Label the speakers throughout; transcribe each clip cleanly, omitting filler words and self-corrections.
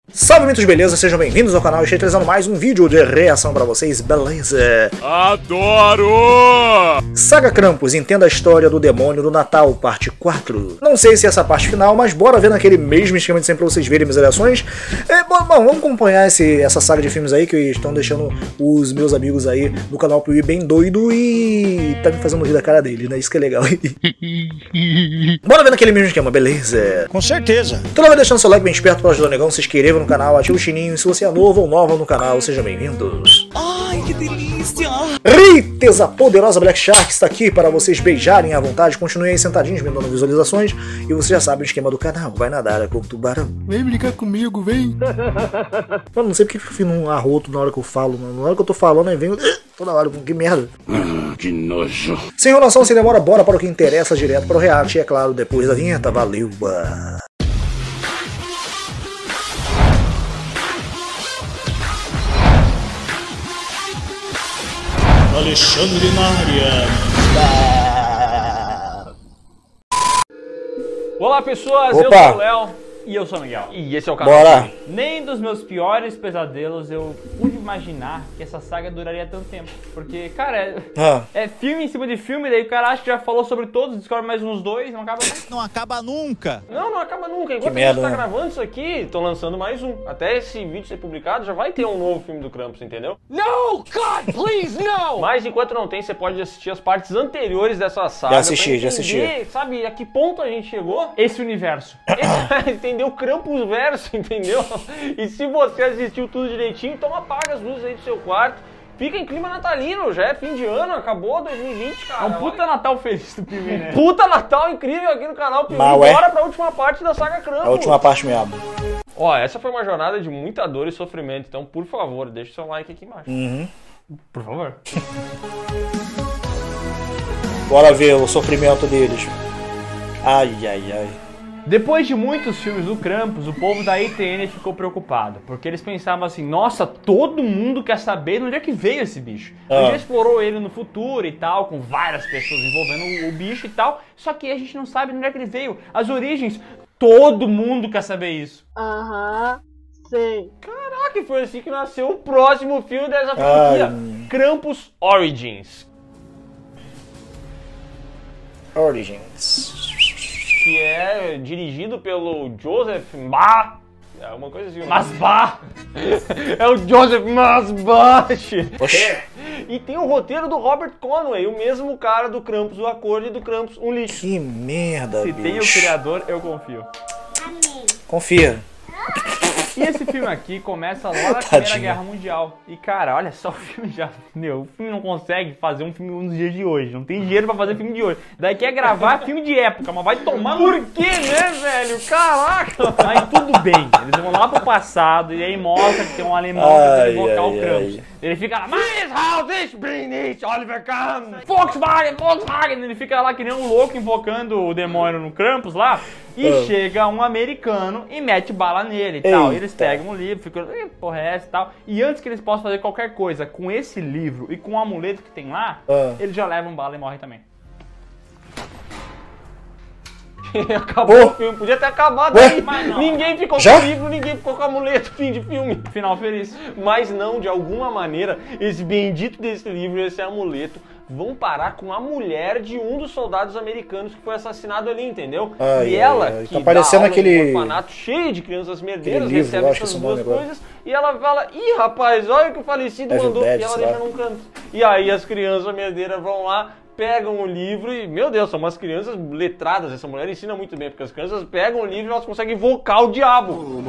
Speaker 1: Salve, mitos, beleza? Sejam bem-vindos ao canal. Estou trazendo mais um vídeo de reação pra vocês, beleza?
Speaker 2: Adoro!
Speaker 1: Saga Krampus, entenda a história do demônio do Natal, parte 4. Não sei se é essa parte final, mas bora ver naquele mesmo esquema de sempre pra vocês verem minhas reações. Bom, vamos acompanhar essa saga de filmes aí que estão deixando os meus amigos aí do canal Piuí bem doido e tá me fazendo rir da cara dele, né? Isso que é legal. Bora ver naquele mesmo esquema, beleza?
Speaker 3: Com certeza.
Speaker 1: Então vai deixando seu like bem esperto para ajudar o negão, se inscreva no canal, ativa o sininho e se você é novo ou nova no canal, sejam bem-vindos.
Speaker 3: Ai, que delícia!
Speaker 1: Rites, a poderosa Black Shark está aqui para vocês beijarem à vontade, continuem aí sentadinhos me dando visualizações e você já sabe o esquema do canal, vai nadar com o tubarão.
Speaker 3: Vem brincar comigo, vem!
Speaker 1: Mano, não sei porque eu fico um arroto na hora que eu falo, mano. Na hora que eu tô falando aí vem toda hora, que merda.
Speaker 2: Que nojo.
Speaker 1: Sem enrolação, sem demora, bora para o que interessa, direto para o react e é claro, depois da vinheta, valeu!
Speaker 3: Alexandre na área.
Speaker 4: Olá pessoas,
Speaker 1: Opa.
Speaker 4: eu sou o Léo e eu sou o Miguel. E esse é o canal.
Speaker 1: Bora!
Speaker 4: Nem dos meus piores pesadelos eu pude imaginar que essa saga duraria tanto tempo. Porque, cara, é filme em cima de filme, daí o cara acha que já falou sobre todos, descobre mais uns dois, não acaba mais.
Speaker 3: Não acaba nunca.
Speaker 4: Não acaba nunca. Enquanto
Speaker 1: Que
Speaker 4: a gente
Speaker 1: merda,
Speaker 4: tá
Speaker 1: né?
Speaker 4: gravando isso aqui, tô lançando mais um. Até esse vídeo ser publicado, já vai ter um novo filme do Krampus, entendeu?
Speaker 2: No, God, please, no!
Speaker 4: Mas enquanto não tem, você pode assistir as partes anteriores dessa saga.
Speaker 1: Já assisti,
Speaker 4: pra
Speaker 1: já assisti.
Speaker 4: entender, sabe, a que ponto a gente chegou? Esse universo. Entendeu? Krampus verso, entendeu? E se você assistiu tudo direitinho, então apaga as luzes aí do seu quarto. Fica em clima natalino, já é fim de ano, acabou 2020, cara. É um puta Natal feliz do Piuí, né? Puta Natal incrível aqui no canal Piuí. Bora pra última parte da saga Krampus.
Speaker 1: A última parte mesmo.
Speaker 4: Ó, essa foi uma jornada de muita dor e sofrimento, então por favor, deixa o seu like aqui embaixo. Por favor.
Speaker 1: Bora ver o sofrimento deles. Ai, ai, ai.
Speaker 4: Depois de muitos filmes do Krampus, o povo da ITN ficou preocupado, porque eles pensavam assim, nossa, todo mundo quer saber de onde é que veio esse bicho. A gente já explorou ele no futuro e tal, com várias pessoas envolvendo o bicho e tal, só que a gente não sabe de onde é que ele veio, as origens, todo mundo quer saber isso.
Speaker 5: Aham, sei.
Speaker 4: Caraca, foi assim que nasceu o próximo filme dessa franquia, Krampus Origins. Que é dirigido pelo Joseph Masbach. É uma coisa assim. Masbach! É o Joseph Masbach! E tem o roteiro do Robert Conway, o mesmo cara do Krampus, o Acorde e do Krampus, um lixo.
Speaker 1: Que merda,
Speaker 4: Se
Speaker 1: bicho.
Speaker 4: tem o criador, eu confio.
Speaker 1: Confia.
Speaker 4: E esse filme aqui começa logo na Primeira Guerra Mundial. E cara, olha só o filme já. Meu, o filme não consegue fazer um filme nos dias de hoje. Não tem dinheiro pra fazer filme de hoje. Daí quer gravar filme de época, mas vai tomar. Por quê, né, velho? Caraca! Mas tudo bem. Eles vão lá pro passado e aí mostra que tem um alemão tentando invocar o Krampus. Ele fica lá, mas how this bring it, Oliver Kahn, Volkswagen. Ele fica lá que nem um louco invocando o demônio no Krampus lá. E chega um americano e mete bala nele e tal. E eles pegam o livro, ficam, porra é essa e tal. E antes que eles possam fazer qualquer coisa com esse livro e com o amuleto que tem lá, eles já levam bala e morrem também. Acabou o filme, podia ter acabado aí, mas não. Ninguém ficou com o livro, ninguém ficou com o amuleto, fim de filme. Final feliz. Mas não, de alguma maneira, esse bendito desse livro e esse amuleto vão parar com a mulher de um dos soldados americanos que foi assassinado ali, entendeu? E ela, que
Speaker 1: tá parecendo
Speaker 4: dá aula
Speaker 1: aquele
Speaker 4: em um orfanato cheio de crianças merdeiras,
Speaker 1: livro,
Speaker 4: recebe essas duas coisas, e ela fala, ih, rapaz, olha o que o falecido mandou, e ela deixa num canto. E aí as crianças merdeiras vão lá, pegam o livro e, meu Deus, são umas crianças letradas, essa mulher ensina muito bem, porque as crianças pegam o livro e elas conseguem invocar o diabo.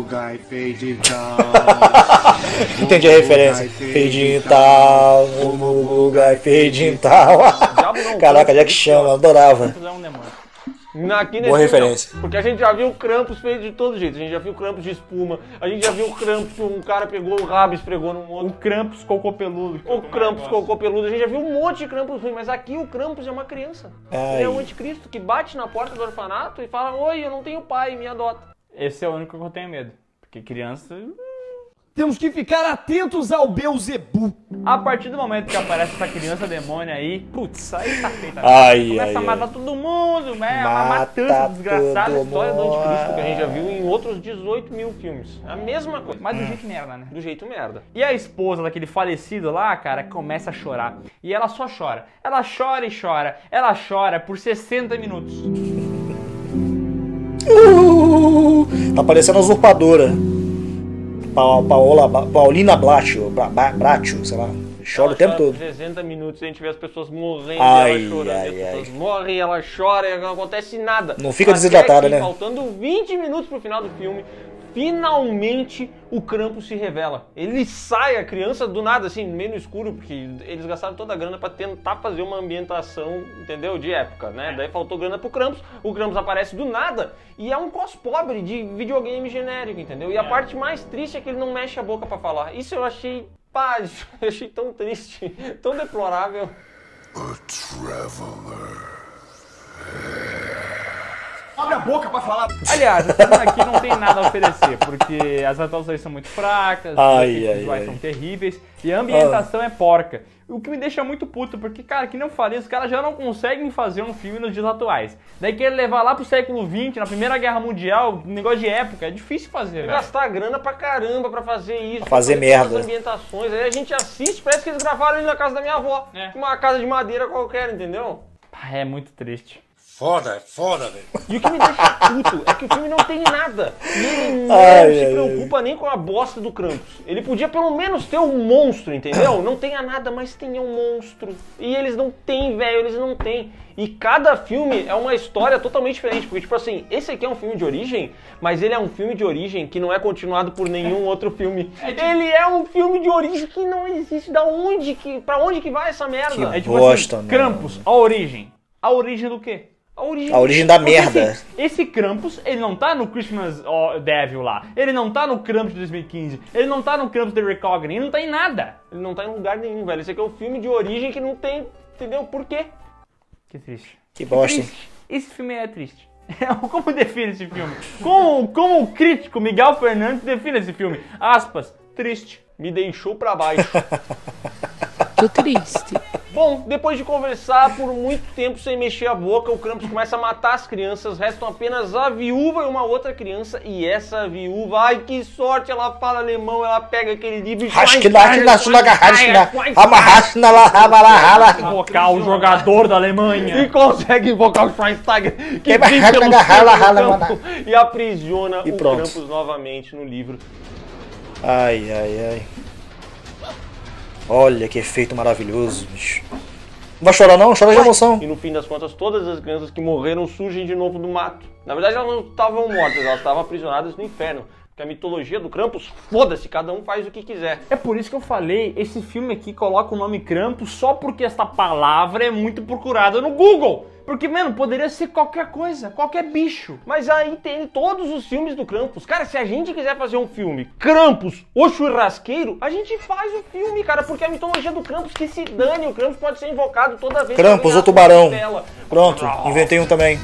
Speaker 1: Entendi a referência. Fade in tal, o guy fade in tal. Caraca, Jack Chan, adorava.
Speaker 4: Aqui
Speaker 1: Boa referência.
Speaker 4: Porque a gente já viu o Krampus feito de todo jeito. A gente já viu o Krampus de espuma. A gente já viu o Krampus que um cara pegou o rabo e esfregou num outro. O Krampus cocô peludo. O Krampus cocô peludo. A gente já viu um monte de Krampus ruim. Mas aqui o Krampus é uma criança. Ele é o anticristo que bate na porta do orfanato e fala, oi, eu não tenho pai, me adota. Esse é o único que eu tenho medo. Porque criança...
Speaker 3: Temos que ficar atentos ao Beelzebu.
Speaker 4: A partir do momento que aparece essa criança demônio aí, putz, aí tá feita. Começa a matar todo mundo, né? Uma matança desgraçada, a história do anticristo que a gente já viu em outros 18 mil filmes. A mesma coisa. Mas do jeito merda, né? Do jeito merda. E a esposa daquele falecido lá, cara, começa a chorar. E ela só chora. Ela chora e chora. Ela chora por 60 minutos.
Speaker 1: Tá parecendo a usurpadora. Paulina Bratio, sei lá. Chora o tempo todo.
Speaker 4: 60 minutos a gente vê as pessoas morrendo, ela chorando, as pessoas morrem, ela chora e não acontece nada.
Speaker 1: Não fica desidratada, né?
Speaker 4: Faltando 20 minutos pro final do filme, finalmente o Krampus se revela. Ele sai, a criança do nada, assim, meio no escuro, porque eles gastaram toda a grana pra tentar fazer uma ambientação, entendeu? De época, né? Daí faltou grana pro Krampus, o Krampus aparece do nada e é um cos pobre de videogame genérico, entendeu? E a parte mais triste é que ele não mexe a boca pra falar. Isso eu achei, pá, eu achei tão triste, tão deplorável.
Speaker 2: A traveler.
Speaker 3: Abre a boca pra falar.
Speaker 4: Aliás, esse filme aqui não tem nada a oferecer, porque as atuações são muito fracas, os efeitos visuais são terríveis e a ambientação é porca. O que me deixa muito puto, porque, cara, que nem eu falei, os caras já não conseguem fazer um filme nos dias atuais. Daí querer levar lá pro século XX, na Primeira Guerra Mundial, um negócio de época, é difícil fazer, velho. Gastar grana pra caramba pra fazer isso.
Speaker 1: Pra fazer merda.
Speaker 4: As ambientações, aí a gente assiste, parece que eles gravaram ali na casa da minha avó. Uma casa de madeira qualquer, entendeu? É muito triste.
Speaker 2: Foda, velho.
Speaker 4: E o que me deixa puto é que o filme não tem nada. E ele não se preocupa nem com a bosta do Krampus. Ele podia pelo menos ter um monstro, entendeu? Não tenha nada, mas tenha um monstro. E eles não têm, velho, eles não têm. E cada filme é uma história totalmente diferente. Porque, tipo assim, esse aqui é um filme de origem, mas ele é um filme de origem que não é continuado por nenhum outro filme. Ele é um filme de origem que não existe. Pra onde que vai essa merda?
Speaker 1: Que
Speaker 4: é tipo
Speaker 1: bosta,
Speaker 4: assim, Krampus, a origem. A origem do quê? A origem
Speaker 1: da merda.
Speaker 4: Assim, esse Krampus, ele não tá no Christmas Devil lá. Ele não tá no Krampus de 2015. Ele não tá no Krampus The Reckoning. Ele não tá em nada. Ele não tá em lugar nenhum, velho. Esse aqui é um filme de origem que não tem... Entendeu? Por quê? Que triste.
Speaker 1: Que bosta.
Speaker 4: Triste. Esse filme é triste. Como define esse filme? Como o crítico Miguel Fernandes define esse filme? Aspas. Triste. Me deixou pra baixo.
Speaker 6: Tô triste.
Speaker 4: Bom, depois de conversar por muito tempo sem mexer a boca, o Krampus começa a matar as crianças, restam apenas a viúva e uma outra criança, e essa viúva, ai que sorte, ela fala alemão, ela pega aquele livro e invocar o jogador da Alemanha e consegue invocar o Schweinsteiger que vem pelo campo e aprisiona o Krampus novamente no livro.
Speaker 1: Ai. Olha que efeito maravilhoso, bicho. Não vai chorar não? Chora de emoção.
Speaker 4: E no fim das contas, todas as crianças que morreram surgem de novo do mato. Na verdade, elas não estavam mortas, elas estavam aprisionadas no inferno. Porque a mitologia do Krampus, foda-se, cada um faz o que quiser. É por isso que eu falei, esse filme aqui coloca o nome Krampus só porque essa palavra é muito procurada no Google. Porque, mano, poderia ser qualquer coisa, qualquer bicho. Mas aí tem todos os filmes do Krampus. Cara, se a gente quiser fazer um filme Krampus, o churrasqueiro, a gente faz o filme, cara. Porque a mitologia do Krampus, que se dane, o Krampus pode ser invocado toda vez.
Speaker 1: Krampus, o tubarão. Pronto, inventei um também.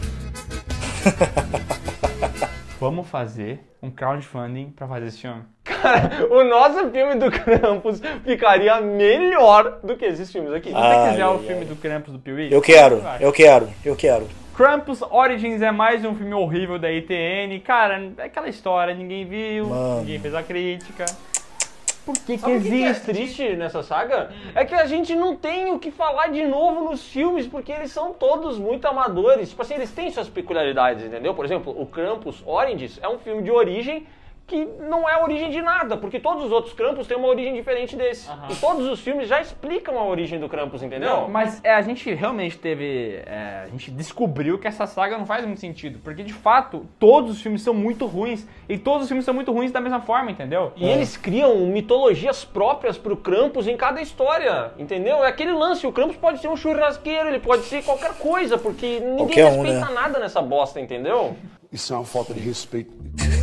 Speaker 4: Vamos fazer um crowdfunding pra fazer esse filme. Cara, o nosso filme do Krampus ficaria melhor do que esses filmes aqui. Se você quiser o filme do Krampus do Piuí...
Speaker 1: Eu quero.
Speaker 4: Krampus Origins é mais um filme horrível da ITN. Cara, é aquela história, ninguém viu, ninguém fez a crítica. Por que existe? Que é triste nessa saga é que a gente não tem o que falar de novo nos filmes, porque eles são todos muito amadores. Tipo assim, eles têm suas peculiaridades, entendeu? Por exemplo, o Krampus Origins é um filme de origem que não é a origem de nada, porque todos os outros Krampus têm uma origem diferente desse. E todos os filmes já explicam a origem do Krampus, entendeu? Não, mas a gente realmente teve... a gente descobriu que essa saga não faz muito sentido, porque de fato, todos os filmes são muito ruins, e todos os filmes são muito ruins da mesma forma, entendeu? E eles criam mitologias próprias pro Krampus em cada história, entendeu? É aquele lance, o Krampus pode ser um churrasqueiro, ele pode ser qualquer coisa, porque ninguém respeita nada nessa bosta, entendeu?
Speaker 2: Isso é uma falta de respeito.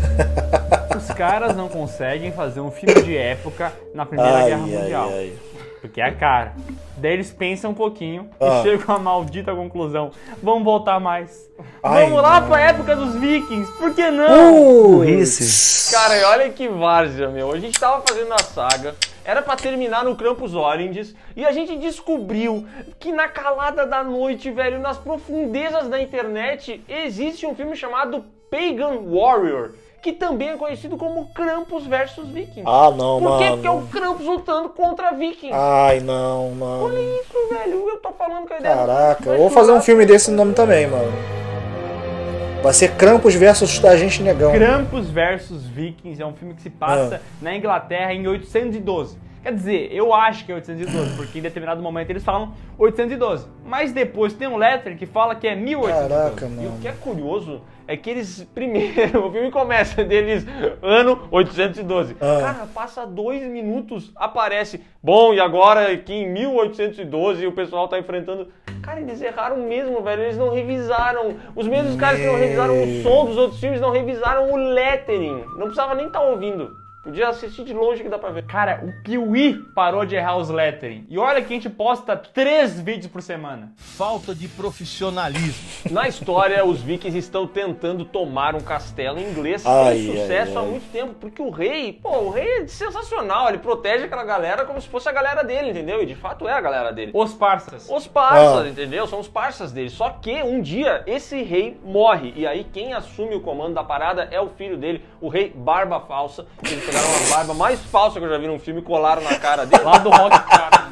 Speaker 4: Os caras não conseguem fazer um filme de época na Primeira Guerra Mundial. Porque é caro. Daí eles pensam um pouquinho
Speaker 1: Ah.
Speaker 4: e chegam à maldita conclusão. Vamos voltar mais.
Speaker 1: Ai,
Speaker 4: Vamos lá
Speaker 1: não.
Speaker 4: pra época dos vikings. Por que não?
Speaker 1: Isso.
Speaker 7: Cara, e olha que várzea, meu. A gente tava fazendo a saga, era pra terminar no Campus Oranges, e a gente descobriu que na calada da noite, velho, nas profundezas da internet, existe um filme chamado Pagan Warrior, que também é conhecido como Krampus vs Vikings.
Speaker 1: Ah, não,
Speaker 7: Por quê?
Speaker 1: mano.
Speaker 7: Porque é o Krampus lutando contra Vikings.
Speaker 1: Ai, não, mano.
Speaker 7: Olha isso, velho. Eu tô falando que a ideia
Speaker 1: Caraca,
Speaker 7: vai
Speaker 1: eu vou fazer um
Speaker 7: chorar.
Speaker 1: filme desse nome também, mano. Vai ser Krampus versus Agente Negão.
Speaker 4: Krampus vs Vikings é um filme que se passa na Inglaterra em 812. Quer dizer, eu acho que é 812, porque em determinado momento eles falam 812. Mas depois tem um letter que fala que é 1812.
Speaker 1: Caraca,
Speaker 7: E o
Speaker 1: mano.
Speaker 7: que é curioso é que eles, primeiro, o filme começa deles, ano 812. Cara, passa 2 minutos, aparece, bom, e agora aqui em 1812 o pessoal tá enfrentando... Cara, eles erraram mesmo, velho, eles não revisaram. Os mesmos caras que não revisaram o som dos outros filmes não revisaram o lettering. Não precisava nem estar ouvindo. Podia assistir de longe que dá pra ver.
Speaker 4: Cara, o Piuí parou de errar os lettering. E olha que a gente posta 3 vídeos por semana.
Speaker 3: Falta de profissionalismo.
Speaker 7: Na história, os vikings estão tentando tomar um castelo inglês
Speaker 1: Ai,
Speaker 7: sem sucesso
Speaker 1: ai,
Speaker 7: há
Speaker 1: ai.
Speaker 7: muito tempo, porque o rei é sensacional, ele protege aquela galera como se fosse a galera dele, entendeu? E de fato é a galera dele.
Speaker 4: Os parças.
Speaker 7: Os parças, entendeu? São os parças dele. Só que um dia esse rei morre. E aí quem assume o comando da parada é o filho dele, o rei Barba Falsa. Eles pegaram uma barba mais falsa que eu já vi num filme e colaram na cara dele.
Speaker 4: Lá do Rock, cara.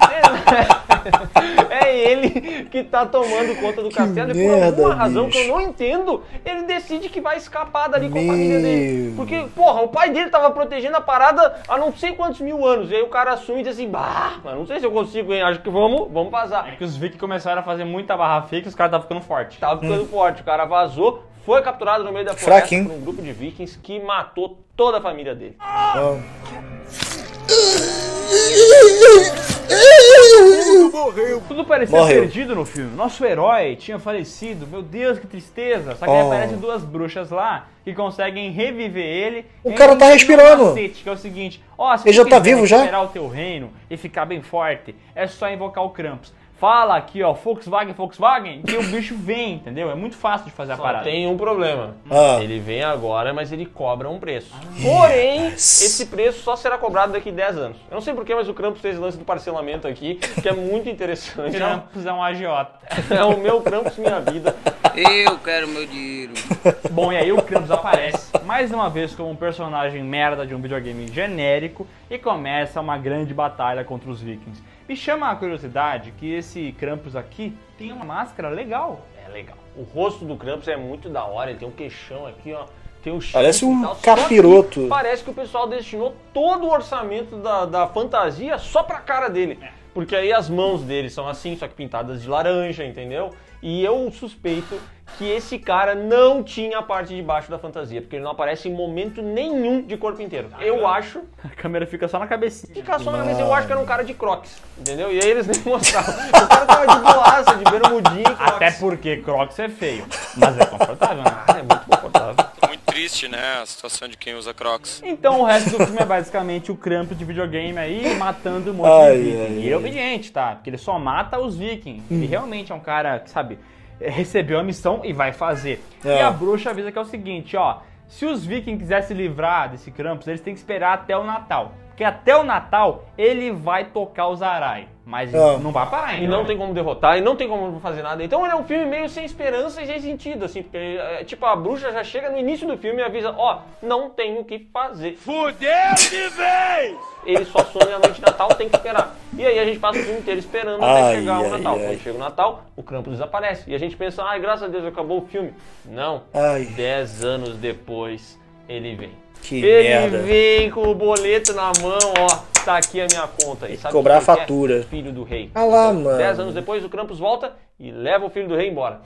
Speaker 7: É ele que tá tomando conta do castelo e por
Speaker 1: merda,
Speaker 7: alguma razão que eu
Speaker 1: bicho.
Speaker 7: não entendo, ele decide que vai escapar dali com a família
Speaker 1: Meu.
Speaker 7: dele. Porque, porra, o pai dele tava protegendo a parada há não sei quantos mil anos. E aí o cara assume e diz assim, bah, mas não sei se eu consigo, hein? Acho que vamos vazar.
Speaker 4: É que os vikings começaram a fazer muita barra fake e os caras estavam ficando fortes.
Speaker 7: Tava ficando forte, o cara vazou, foi capturado no meio da floresta
Speaker 1: Fraquinho.
Speaker 7: por um grupo de vikings que matou toda a família dele.
Speaker 1: Ah.
Speaker 4: Tudo parecia
Speaker 1: Morreu.
Speaker 4: perdido no filme. Nosso herói tinha falecido. Meu Deus, que tristeza. Só que aí aparecem 2 bruxas lá que conseguem reviver ele.
Speaker 1: O
Speaker 4: E
Speaker 1: cara
Speaker 4: aí
Speaker 1: tá
Speaker 4: eles têm um
Speaker 1: respirando.
Speaker 4: macete, que é o seguinte. Ó, se
Speaker 1: Ele
Speaker 4: tu
Speaker 1: já tá
Speaker 4: quiser
Speaker 1: vivo já?
Speaker 4: recuperar o teu reino e ficar bem forte, é só invocar o Krampus. Fala aqui, ó, Volkswagen, que o bicho vem, entendeu? É muito fácil de fazer a parada.
Speaker 7: Tem um problema.
Speaker 1: Ah.
Speaker 7: Ele vem agora, mas ele cobra um preço. Porém, esse preço só será cobrado daqui 10 anos. Eu não sei porquê, mas o Krampus fez lance do parcelamento aqui, que é muito interessante.
Speaker 4: Krampus é um agiota.
Speaker 7: É o meu Krampus Minha Vida.
Speaker 8: Eu quero meu dinheiro.
Speaker 4: Bom, e aí o Krampus aparece mais uma vez como um personagem merda de um videogame genérico e começa uma grande batalha contra os vikings. Me chama a curiosidade que esse Krampus aqui tem uma máscara legal.
Speaker 7: É legal. O rosto do Krampus é muito da hora, ele tem um queixão aqui, ó. Tem um
Speaker 1: Parece
Speaker 7: chifre e
Speaker 1: um
Speaker 7: tal, só
Speaker 1: capiroto.
Speaker 7: que parece que o pessoal destinou todo o orçamento da fantasia só pra cara dele. Porque aí as mãos dele são assim, só que pintadas de laranja, entendeu? E eu suspeito que esse cara não tinha a parte de baixo da fantasia, porque ele não aparece em momento nenhum de corpo inteiro. Eu acho,
Speaker 4: A câmera fica só na cabecinha.
Speaker 7: fica só na cabeça, eu acho que era um cara de crocs, entendeu? E aí eles nem mostravam. O cara tava de boaça, de bermudinha e crocs.
Speaker 4: Até porque Crocs é feio, mas é confortável, né?
Speaker 7: É muito confortável.
Speaker 8: Muito triste, né? A situação de quem usa Crocs.
Speaker 4: Então o resto do filme é basicamente o Krampus de videogame aí matando um monte
Speaker 1: Ai,
Speaker 4: de vikings.
Speaker 1: ai,
Speaker 4: E ele é obediente, tá? Porque ele só mata os vikings. Ele realmente é um cara que, sabe, recebeu a missão e vai fazer.
Speaker 1: É.
Speaker 4: E a bruxa avisa que é o seguinte, ó. Se os vikings quiserem se livrar desse Krampus, eles têm que esperar até o Natal. Porque até o Natal ele vai tocar o Zarai. Mas não vai parar ainda.
Speaker 7: E não tem como derrotar, e não tem como fazer nada. Então ele é um filme meio sem esperança e sem sentido, assim, porque, tipo, a bruxa já chega no início do filme e avisa, ó, não tem o que fazer.
Speaker 3: Fudeu de vez!
Speaker 7: Ele só some a noite de Natal, tem que esperar. E aí a gente passa o filme inteiro esperando até
Speaker 1: Ai,
Speaker 7: chegar o
Speaker 1: ai,
Speaker 7: Natal.
Speaker 1: ai.
Speaker 7: Quando chega o Natal, o Krampus desaparece. E a gente pensa, ai, graças a Deus, acabou o filme. Não.
Speaker 1: Ai.
Speaker 7: 10 anos depois, ele vem.
Speaker 1: Que
Speaker 7: Ele
Speaker 1: merda.
Speaker 7: vem com o boleto na mão, ó, tá aqui a minha conta. E sabe
Speaker 1: cobrar
Speaker 7: o que ele quer?
Speaker 1: fatura.
Speaker 7: Filho do rei.
Speaker 1: Ah lá,
Speaker 7: Então,
Speaker 1: mano.
Speaker 7: 10 anos depois, o Krampus volta e leva o filho do rei embora.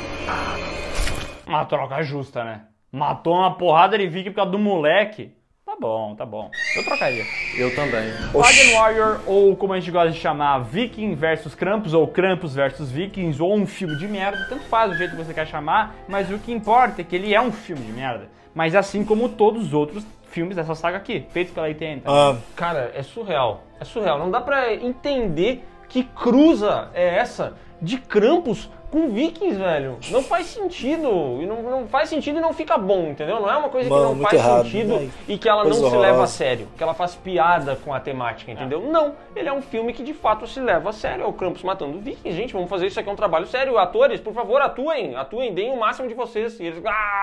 Speaker 4: Uma troca justa, né? Matou uma porrada de viking por causa do moleque. Tá bom, tá bom. Eu trocaria.
Speaker 7: Eu também.
Speaker 4: Pagan Warrior, ou como a gente gosta de chamar, Viking vs Krampus, ou Krampus vs Vikings, ou um filme de merda, tanto faz o jeito que você quer chamar, mas o que importa é que ele é um filme de merda. Mas assim como todos os outros filmes dessa saga aqui, feitos pela ITN.
Speaker 7: Cara, é surreal. É surreal. Não dá pra entender que cruza é essa de Krampus com Vikings, velho. Não faz sentido. E não faz sentido e não fica bom, entendeu? Não é uma coisa que não faz sentido e que ela não se leva a sério. Que ela faz piada com a temática, entendeu? Não. Ele é um filme que de fato se leva a sério. É o Krampus matando Vikings. Gente, vamos fazer isso aqui, é um trabalho sério. Atores, por favor, atuem. Atuem, deem o máximo de vocês. E eles...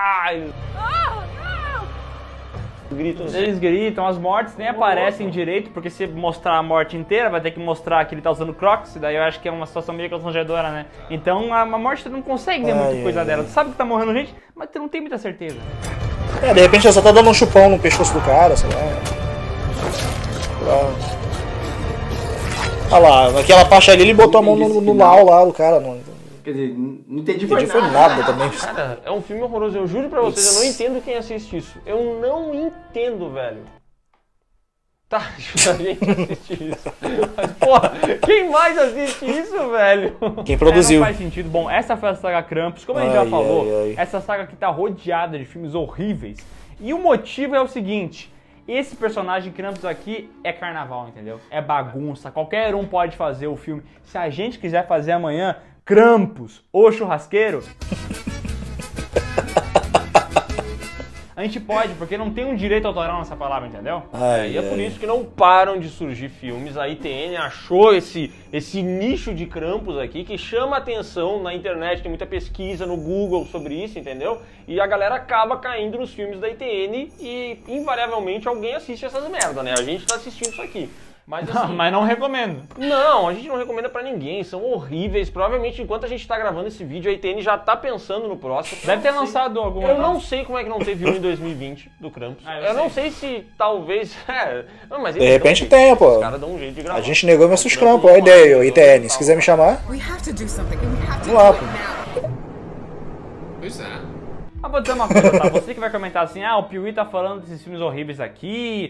Speaker 4: Eles gritam, as mortes nem aparecem direito, porque se mostrar a morte inteira, vai ter que mostrar que ele tá usando Crocs, e daí eu acho que é uma situação meio constrangedora, né? Então a morte tu não consegue ver muita coisa dela. Tu sabe que tá morrendo gente, mas tu não tem muita certeza.
Speaker 1: De repente ela só tá dando um chupão no pescoço do cara, sei lá. Olha lá, naquela parte ali ele botou a mão no lau lá do cara.
Speaker 9: Quer dizer, não entendi
Speaker 1: foi nada também.
Speaker 7: Cara, é um filme horroroso. Eu juro pra vocês, eu não entendo quem assiste isso. Eu não entendo, velho. Tá, a gente assiste isso. Mas, porra, quem mais assiste isso, velho?
Speaker 1: Quem produziu.
Speaker 4: Não faz sentido. Bom, essa foi a saga Krampus. Como a gente já falou, essa saga aqui tá rodeada de filmes horríveis. E o motivo é o seguinte... Esse personagem Krampus aqui é carnaval, entendeu? É bagunça. Qualquer um pode fazer o filme. Se a gente quiser fazer amanhã... Krampus, o churrasqueiro. A gente pode, porque não tem um direito autoral nessa palavra, entendeu?
Speaker 7: E é por isso que não param de surgir filmes. A ITN achou esse nicho de Krampus aqui que chama atenção na internet. Tem muita pesquisa no Google sobre isso, entendeu? E a galera acaba caindo nos filmes da ITN e invariavelmente alguém assiste essas merda, né? A gente tá assistindo isso aqui. Mas, assim,
Speaker 4: mas não recomendo.
Speaker 7: Não, a gente não recomenda pra ninguém, são horríveis. Provavelmente enquanto a gente tá gravando esse vídeo, a ITN já tá pensando no próximo.
Speaker 4: Deve ter lançado alguma.
Speaker 7: Eu não sei como é que não teve um em 2020 do Krampus. Eu não sei se talvez... Não, mas
Speaker 1: de repente tem, pô.
Speaker 7: Os caras dão um jeito de gravar.
Speaker 1: A gente negou nossos Krampus, a ideia, ITN. Se quiser me chamar, vamos lá, pô.
Speaker 4: Mas vou dizer uma coisa, tá? Você que vai comentar assim, o Piuí tá falando desses filmes horríveis aqui,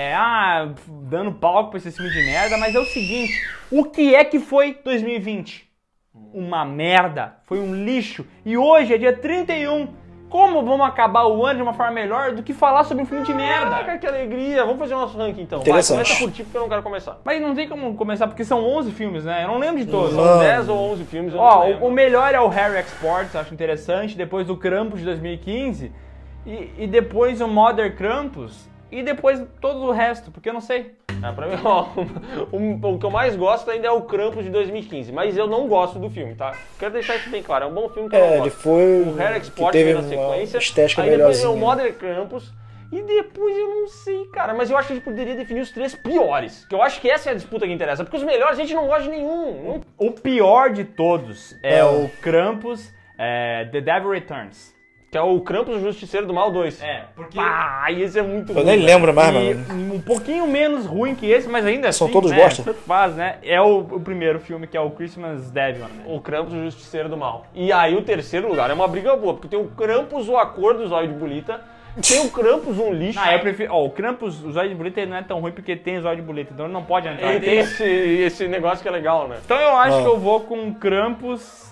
Speaker 4: dando palco pra esses filmes de merda, mas é o seguinte, o que é que foi 2020? Uma merda, foi um lixo, e hoje é dia 31, como vamos acabar o ano de uma forma melhor do que falar sobre um filme de merda?
Speaker 7: Caraca, que alegria, vamos fazer o nosso ranking então.
Speaker 1: Interessante.
Speaker 7: Começa por ti porque eu não quero começar.
Speaker 4: Mas não tem como começar porque são 11 filmes, né? Eu não lembro de todos.
Speaker 7: São 10 ou 11 filmes, eu não lembro.
Speaker 4: O melhor é o Harry Exports, acho interessante, depois o Krampus de 2015, e depois o Mother Krampus, e depois todo o resto, porque eu não sei.
Speaker 7: Pra mim, o que eu mais gosto ainda é o Krampus de 2015, mas eu não gosto do filme, tá? Quero deixar isso bem claro, é um bom filme que eu não gosto.
Speaker 1: Ele foi
Speaker 7: o Harry Export
Speaker 1: teve
Speaker 7: na sequência,
Speaker 1: estética
Speaker 7: aí depois
Speaker 1: melhorzinha.
Speaker 7: o Mother Krampus, e depois eu não sei, cara, mas eu acho que a gente poderia definir os 3 piores, que eu acho que essa é a disputa que interessa, porque os melhores a gente não gosta de nenhum.
Speaker 4: O pior de todos é o Krampus The Devil Returns.
Speaker 7: Que é o Krampus, o Justiceiro do Mal 2.
Speaker 4: Porque...
Speaker 7: esse é muito ruim.
Speaker 1: Eu nem lembro mais, mano.
Speaker 4: Um pouquinho menos ruim que esse, mas ainda assim...
Speaker 1: São todos
Speaker 4: né,
Speaker 1: bosta.
Speaker 4: Tanto faz, né? É o primeiro filme, que é o Christmas Devil. Né?
Speaker 7: O Krampus, o Justiceiro do Mal. E aí o terceiro lugar é uma briga boa, porque tem o Krampus, o Acor do Zóio de Bolita, tem o Krampus, um lixo.
Speaker 4: Eu prefiro... o Krampus, o Zóio de Bolita, ele não é tão ruim porque tem o Zóio de Bolita, então ele não pode entrar.
Speaker 7: Ele tem esse negócio que é legal, né?
Speaker 4: Então eu acho que eu vou com Krampus,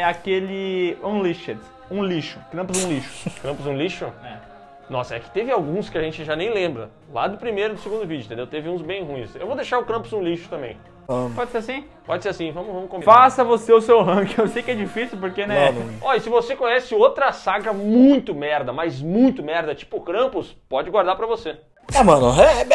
Speaker 4: aquele Unleashed. Um lixo. Krampus um lixo.
Speaker 7: Krampus um lixo? Nossa, é que teve alguns que a gente já nem lembra. Lá do primeiro e do segundo vídeo, entendeu? Teve uns bem ruins. Eu vou deixar o Krampus um lixo também.
Speaker 4: Pode ser assim?
Speaker 7: Pode ser assim, vamos combinar.
Speaker 4: Faça você o seu ranking. Eu sei que é difícil porque, né?
Speaker 7: Olha, se você conhece outra saga muito merda, mas muito merda, tipo Krampus, pode guardar pra você.
Speaker 1: Mano,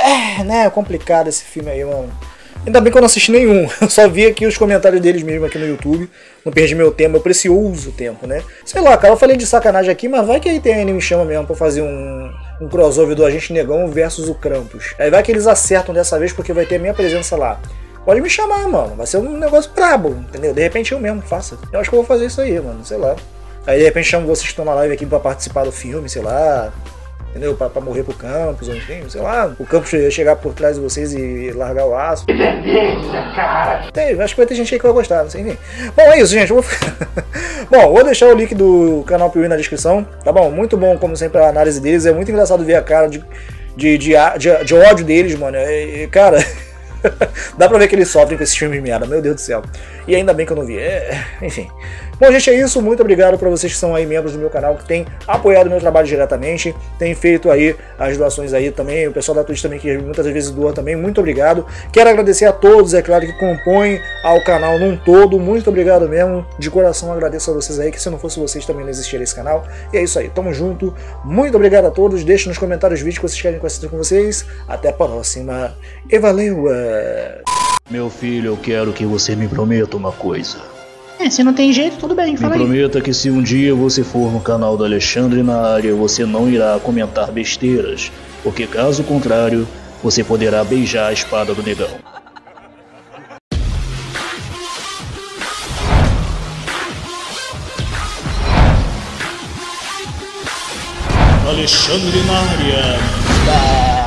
Speaker 1: é complicado esse filme aí, mano. Ainda bem que eu não assisti nenhum, eu só vi aqui os comentários deles mesmo aqui no YouTube, não perdi meu tempo, meu precioso tempo, né? Sei lá, cara, eu falei de sacanagem aqui, mas vai que a ITN me chama mesmo pra fazer um crossover do Agente Negão versus o Krampus. Aí vai que eles acertam dessa vez porque vai ter a minha presença lá. Pode me chamar, mano, vai ser um negócio brabo, entendeu? De repente eu mesmo faço. Eu acho que eu vou fazer isso aí, mano, sei lá. Aí de repente chamo vocês que estão na live aqui pra participar do filme, sei lá... Entendeu? Pra morrer pro Krampus, ou enfim, sei lá, o Krampus chegar por trás de vocês e largar o aço. Cara. Acho que vai ter gente aí que vai gostar, não sei, enfim. Bom, é isso, gente. Bom, vou deixar o link do canal Piuí na descrição, tá bom? Muito bom, como sempre, a análise deles. É muito engraçado ver a cara de ódio deles, mano. Cara, dá pra ver que eles sofrem com esses filmes de merda, meu Deus do céu. E ainda bem que eu não vi. Enfim. Bom, gente, é isso. Muito obrigado para vocês que são aí membros do meu canal, que têm apoiado o meu trabalho diretamente, têm feito aí as doações aí também, o pessoal da Twitch também, que muitas vezes doa também. Muito obrigado. Quero agradecer a todos, é claro, que compõem ao canal num todo. Muito obrigado mesmo. De coração agradeço a vocês aí, que se não fosse vocês também não existiria esse canal. E é isso aí. Tamo junto. Muito obrigado a todos. Deixem nos comentários os vídeos que vocês querem que eu assista com vocês. Até a próxima. E valeu!
Speaker 10: Meu filho, eu quero que você me prometa uma coisa.
Speaker 11: Se não tem jeito, tudo bem, fala aí.
Speaker 10: Me prometa que se um dia você for no canal do Alexandre na área, você não irá comentar besteiras, porque caso contrário, você poderá beijar a espada do negão. Alexandre na área.